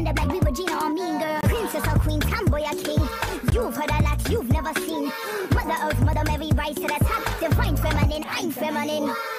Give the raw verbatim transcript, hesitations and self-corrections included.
stand up like we Regina or Mean Girl. Princess or queen, tomboy or king. You've heard a lot you've never seen. Mother Earth, Mother Mary, rise to the top. Divine feminine, I'm feminine.